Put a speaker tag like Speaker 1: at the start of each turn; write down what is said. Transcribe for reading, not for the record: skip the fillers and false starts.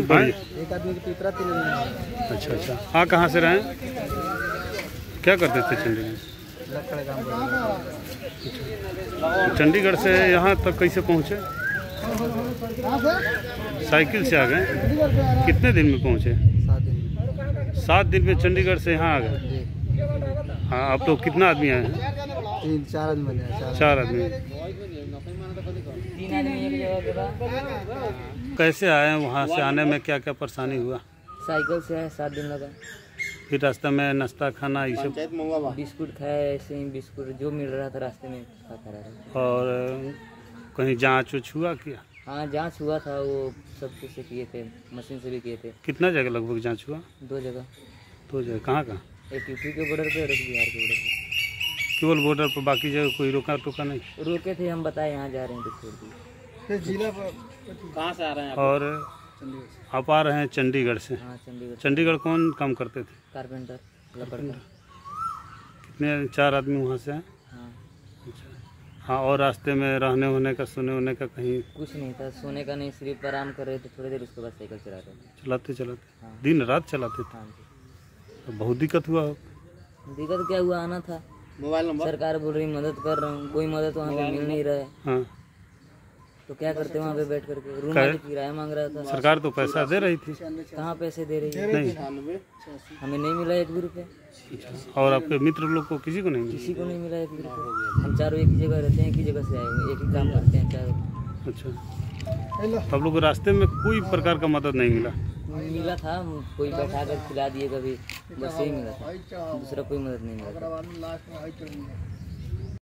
Speaker 1: हाँ?
Speaker 2: एक आदमी की पिपरा 3 महीने।
Speaker 1: अच्छा अच्छा। हाँ, कहाँ से रहे? क्या करते थे चंडीगढ़?
Speaker 2: लकड़ काम
Speaker 1: तो चंडीगढ़ से यहाँ तक कैसे पहुँचे? साइकिल से आ गए? कितने दिन में पहुँचे?
Speaker 2: 7 दिन।
Speaker 1: 7 दिन में चंडीगढ़ से यहाँ आ गए? हाँ, अब तो कितना आदमी आए हैं?
Speaker 2: 3-4 आदमी बने हैं।
Speaker 1: 4 आदमी।
Speaker 2: 3 आदमी एक जगह के बाद।
Speaker 1: कैसे आए? वहाँ से आने में क्या क्या परेशानी हुआ?
Speaker 2: साइकिल से आए, 7 दिन लगा।
Speaker 1: फिर रास्ते में नाश्ता खाना ये सब?
Speaker 2: बिस्कुट खाए, ऐसे ही बिस्कुट जो मिल रहा था रास्ते में खाता रहा।
Speaker 1: और कहीं जाँच उच हुआ क्या?
Speaker 2: हाँ, जांच हुआ था, वो सब कुछ से किए थे, मशीन से भी किए थे।
Speaker 1: कितना जगह लगभग जाँच हुआ?
Speaker 2: 2 जगह।
Speaker 1: 2 जगह। कहाँ कहाँ?
Speaker 2: एक यूपी के बॉर्डर पे और एक बिहार के बॉर्डर पे।
Speaker 1: केवल बॉर्डर पर, बाकी जगह कोई रोका टोका नहीं?
Speaker 2: रोके थे, हम बताए यहाँ जा रहे हैं तो छोड़ दिए। जिला कहाँ से आ रहे हैं?
Speaker 1: और आप आ रहे हैं चंडीगढ़ से?
Speaker 2: हाँ, चंडीगढ़।
Speaker 1: चंडीगढ़ कौन काम करते थे?
Speaker 2: कारपेंटर, लकड़ का।
Speaker 1: कितने? 4 आदमी वहाँ से हैं?
Speaker 2: हाँ।
Speaker 1: अच्छा। हाँ, और रास्ते में रहने होने का, सोने होने का कहीं?
Speaker 2: कुछ नहीं था, सोने का नहीं, सिर्फ आराम कर रहे थे थोड़ी देर, उसके बाद साइकिल चला रहे थे।
Speaker 1: चलाते चलाते?
Speaker 2: हाँ।
Speaker 1: दिन रात चलाते थे?
Speaker 2: हाँ जी।
Speaker 1: तो बहुत दिक्कत हुआ हो?
Speaker 2: दिक्कत क्या हुआ, आना था। मोबाइल नंबर सरकार बोल रही मदद कर रहा हूँ, कोई मदद वहाँ पे मिल नहीं रहा है।
Speaker 1: हाँ,
Speaker 2: तो क्या करते वहाँ पे बैठ करके? रूम वाले किराया मांग रहा था।
Speaker 1: सरकार तो पैसा दे रही थी।
Speaker 2: कहाँ पैसे दे रही है?
Speaker 1: नहीं।
Speaker 2: हमें नहीं मिला 1 भी रुपये।
Speaker 1: और आपके मित्र लोग को किसी को नहीं मिला?
Speaker 2: किसी को नहीं मिला 1 भी रुपये। हम चारों एक ही जगह रहते हैं, एक ही जगह से आए हुए, एक ही काम करते हैं चारों।
Speaker 1: अच्छा। आप लोग को रास्ते में कोई प्रकार का मदद नहीं मिला?
Speaker 2: मिला था, कोई बैठा कर खिला दिए कभी, बस यही मिला था, दूसरा कोई मदद नहीं मिला था।